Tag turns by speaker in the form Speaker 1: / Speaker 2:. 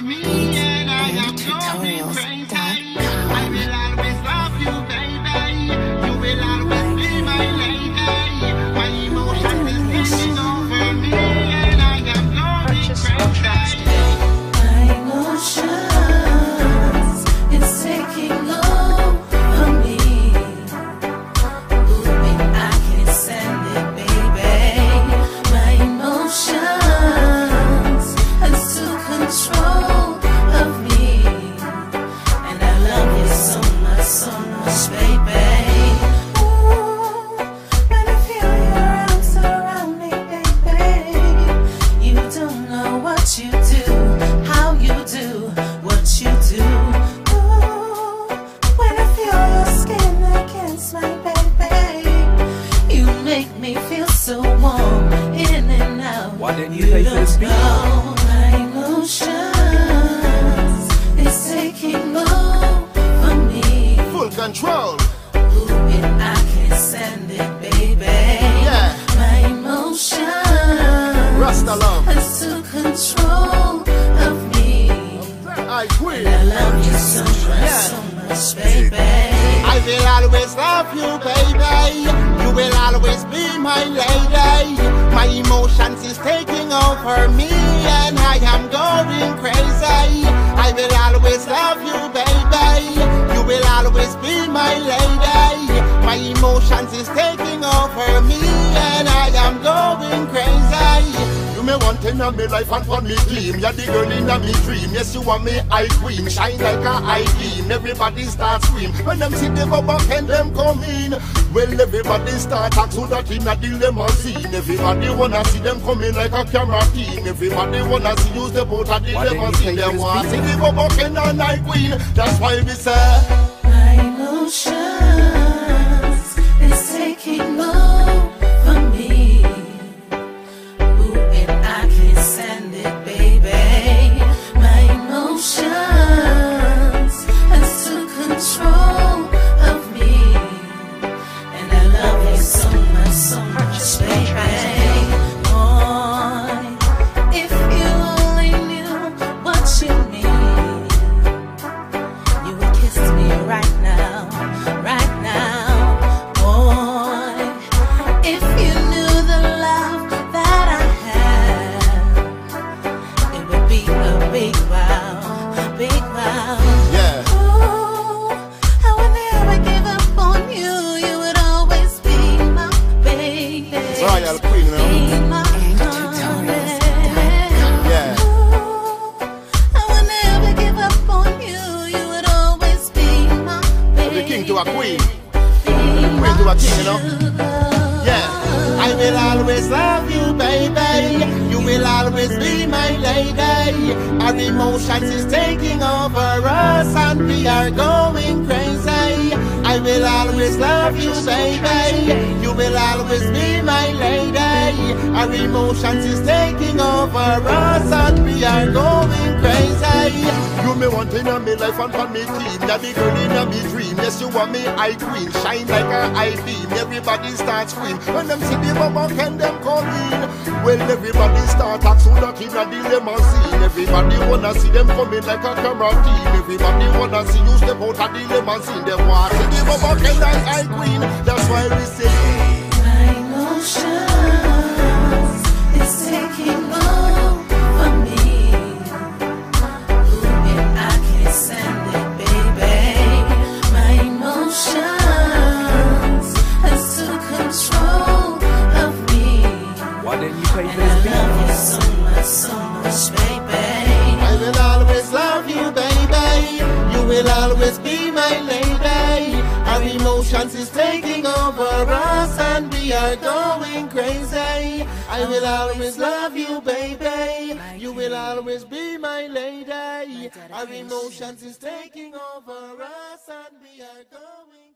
Speaker 1: over me, and I am going crazy. I will always love you, baby. You will always be my lady. My emotions is taking over me, and I am going crazy.
Speaker 2: My emotions is taking over me. Ooh, and I can't stand it, baby. My emotions has took control of me, and I love you so much, baby. Ooh, when I feel your arms around me, baby, you don't know what you do, how you do what you do. Ooh, when I feel your skin against my baby, you make me feel so warm in and out.
Speaker 3: Why didn't you play this beat?
Speaker 2: My emotions is taking over me.
Speaker 4: Full control.
Speaker 2: Ooh, and I can't stand it, baby.
Speaker 4: Yeah.
Speaker 2: My emotions
Speaker 4: Rasta love.
Speaker 2: has took control of me.
Speaker 4: I quit.
Speaker 2: And I love you so much, baby.
Speaker 4: I will always love you, baby. You will always be my lady. My emotions is taking over me, and I am going crazy. I will always love you, baby. You will always be my lady. My emotions is taking over me, and I am going crazy. You me want in a me life and for me dream. You're the girl in a me dream. Yes, you want me eye queen, shine like a eye beam. Everybody start scream when them see the bubble and them come in. Well, everybody start act so that in a dilemma scene. Everybody wanna see them coming like a camera team. Everybody wanna see use the boat at the dilemma scene. Them want see the bubble and a night queen. That's why we say
Speaker 2: My emotions is taking over me. Ooh, and I can't stand it, baby. My emotions has took control of me, and I love you so much, baby. Boy, if you only knew what you mean, you would kiss me right now, right now. Boy, if you knew the love that I have, it would be a big wow, big wow.
Speaker 4: yeah.
Speaker 2: Ooh, I would never give up on you. You would always be my baby.
Speaker 4: Royal queen, you know?
Speaker 2: Be my honey.
Speaker 4: Yeah.
Speaker 2: Ooh, I would never give up on you. You would always be my baby.
Speaker 4: The king to a queen.
Speaker 2: Be
Speaker 4: Queen to a king, you know?
Speaker 2: my
Speaker 4: Yeah. I will always love you, baby. You will always be my lady. Our emotions is taking over us, and we are going crazy. I will always love you, baby. You will always be my lady. Our emotions is taking over us, and we are going crazy. You me want in a me life and for me team. You're the girl in a me dream. Yes, you want me eye queen, shine like a eye beam. Everybody start scream when them see the bubble and them come in. Well, everybody start act so that in a dilemma scene. Everybody wanna see them coming like a camera team. Everybody wanna see you step out of the dilemma scene. Them want see the bubble and eye queen. That's why we say
Speaker 2: My emotions is taking over me. Ooh, and I can't stand it, baby. My emotions has took control of me,
Speaker 3: Why didn't you play
Speaker 2: and
Speaker 3: this
Speaker 2: I
Speaker 3: beat?
Speaker 2: love you so much, baby.
Speaker 4: I will always love you, baby. You will always be my lady. Our emotions is taking over us, and we are going crazy. I will always love you, baby. You will always be my lady. Our emotions is taking over us, and we are going